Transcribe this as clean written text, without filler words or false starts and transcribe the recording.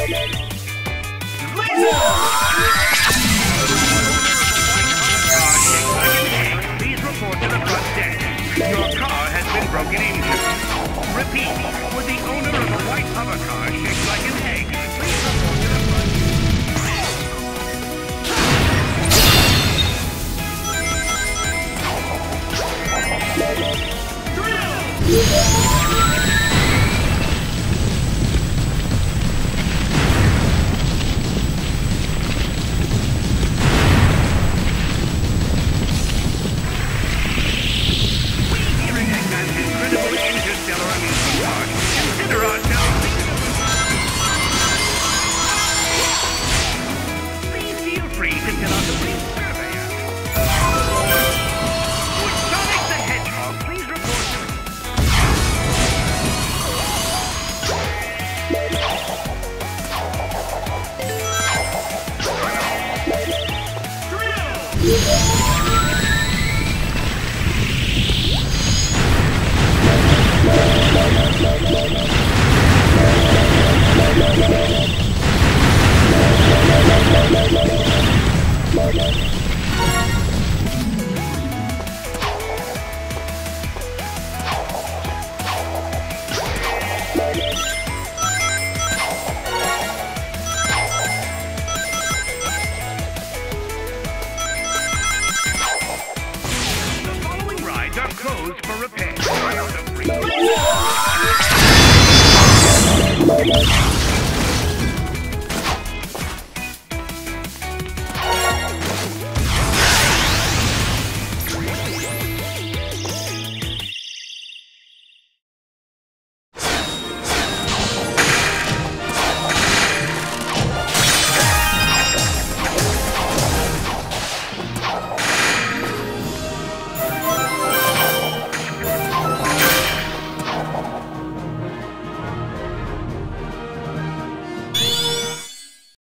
Please report to the front desk. Your car has been broken into. Repeat, would the owner of a white hover car shake like an egg? Please report to the front Yeah.